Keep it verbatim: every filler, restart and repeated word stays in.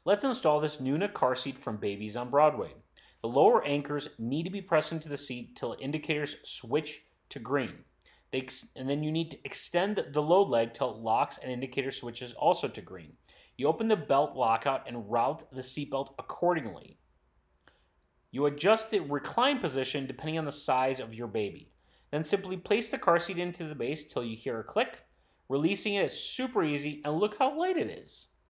Let's install this Nuna car seat from Babies on Broadway. The lower anchors need to be pressed into the seat till indicators switch to green. They ex- and then you need to extend the load leg till it locks and indicator switches also to green. You open the belt lockout and route the seatbelt accordingly. You adjust the recline position depending on the size of your baby. Then simply place the car seat into the base till you hear a click. Releasing it is super easy, and look how light it is.